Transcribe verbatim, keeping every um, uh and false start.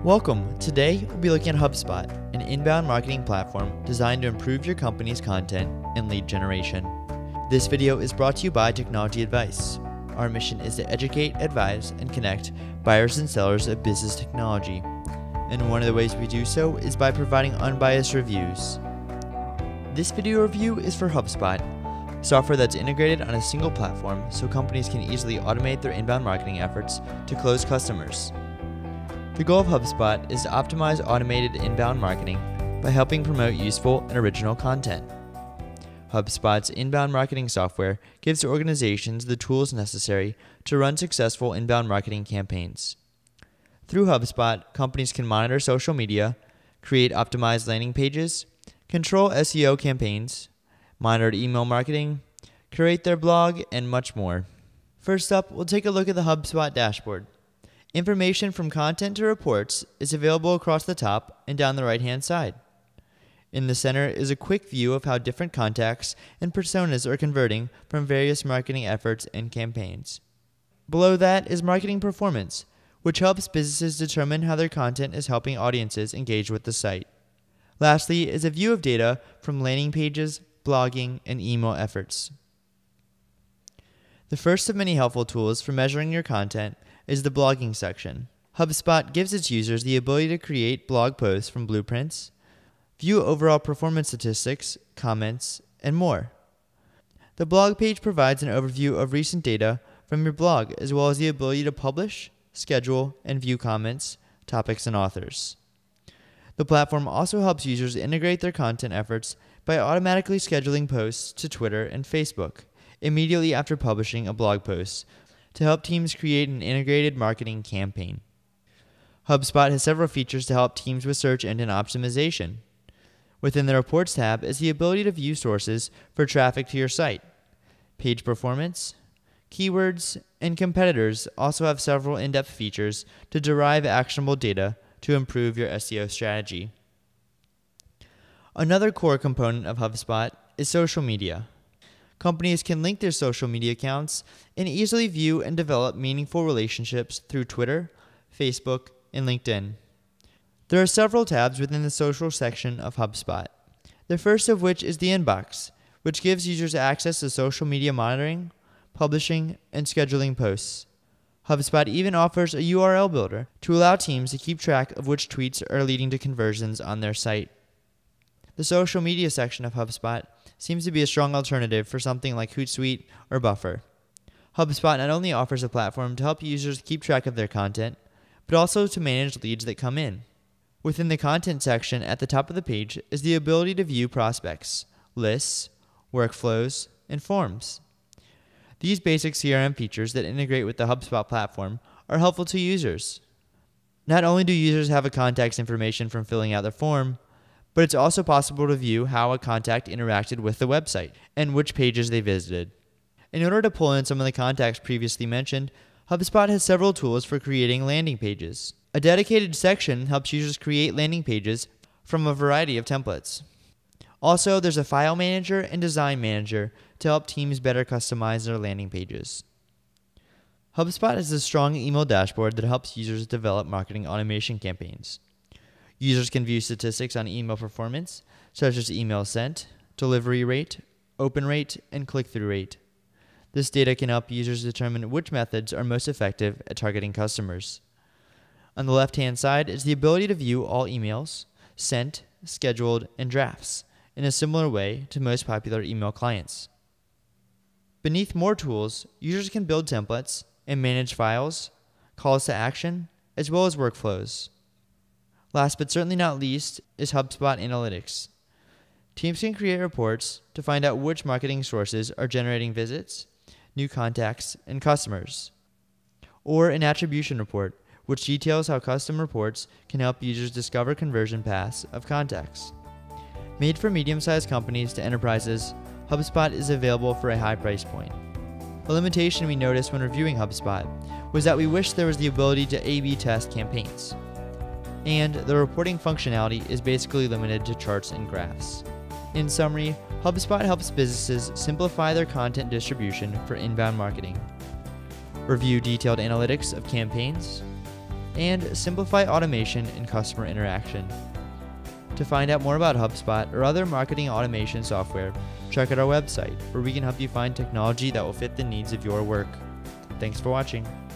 Welcome. Today, we'll be looking at Hubspot, an inbound marketing platform designed to improve your company's content and lead generation. This video is brought to you by TechnologyAdvice. Our mission is to educate, advise, and connect buyers and sellers of business technology. And one of the ways we do so is by providing unbiased reviews. This video review is for Hubspot, software that's integrated on a single platform so companies can easily automate their inbound marketing efforts to close customers. The goal of HubSpot is to optimize automated inbound marketing by helping promote useful and original content. HubSpot's inbound marketing software gives organizations the tools necessary to run successful inbound marketing campaigns. Through HubSpot, companies can monitor social media, create optimized landing pages, control S E O campaigns, monitor email marketing, curate their blog, and much more. First up, we'll take a look at the HubSpot dashboard. Information from content to reports is available across the top and down the right-hand side. In the center is a quick view of how different contacts and personas are converting from various marketing efforts and campaigns. Below that is marketing performance, which helps businesses determine how their content is helping audiences engage with the site. Lastly is a view of data from landing pages, blogging, and email efforts. The first of many helpful tools for measuring your content is the blogging section. HubSpot gives its users the ability to create blog posts from blueprints, view overall performance statistics, comments, and more. The blog page provides an overview of recent data from your blog, as well as the ability to publish, schedule, and view comments, topics, and authors. The platform also helps users integrate their content efforts by automatically scheduling posts to Twitter and Facebook immediately after publishing a blog post, to help teams create an integrated marketing campaign. HubSpot has several features to help teams with search engine optimization. Within the Reports tab is the ability to view sources for traffic to your site. Page performance, keywords, and competitors also have several in-depth features to derive actionable data to improve your S E O strategy. Another core component of HubSpot is social media. Companies can link their social media accounts and easily view and develop meaningful relationships through Twitter, Facebook, and LinkedIn. There are several tabs within the social section of HubSpot. The first of which is the inbox, which gives users access to social media monitoring, publishing, and scheduling posts. HubSpot even offers a U R L builder to allow teams to keep track of which tweets are leading to conversions on their site. The social media section of HubSpot seems to be a strong alternative for something like Hootsuite or Buffer. HubSpot not only offers a platform to help users keep track of their content, but also to manage leads that come in. Within the content section at the top of the page is the ability to view prospects, lists, workflows, and forms. These basic C R M features that integrate with the HubSpot platform are helpful to users. Not only do users have a contact's information from filling out their form, but it's also possible to view how a contact interacted with the website and which pages they visited. In order to pull in some of the contacts previously mentioned, HubSpot has several tools for creating landing pages. A dedicated section helps users create landing pages from a variety of templates. Also, there's a file manager and design manager to help teams better customize their landing pages. HubSpot has a strong email dashboard that helps users develop marketing automation campaigns. Users can view statistics on email performance, such as email sent, delivery rate, open rate, and click-through rate. This data can help users determine which methods are most effective at targeting customers. On the left-hand side is the ability to view all emails, sent, scheduled, and drafts in a similar way to most popular email clients. Beneath more tools, users can build templates and manage files, calls to action, as well as workflows. Last but certainly not least is HubSpot Analytics. Teams can create reports to find out which marketing sources are generating visits, new contacts, and customers. Or an attribution report, which details how custom reports can help users discover conversion paths of contacts. Made for medium-sized companies to enterprises, HubSpot is available for a high price point. A limitation we noticed when reviewing HubSpot was that we wish there was the ability to A B test campaigns. And the reporting functionality is basically limited to charts and graphs. In summary, HubSpot helps businesses simplify their content distribution for inbound marketing. Review detailed analytics of campaigns, and simplify automation and customer interaction. To find out more about HubSpot or other marketing automation software, check out our website, where we can help you find technology that will fit the needs of your work. Thanks for watching.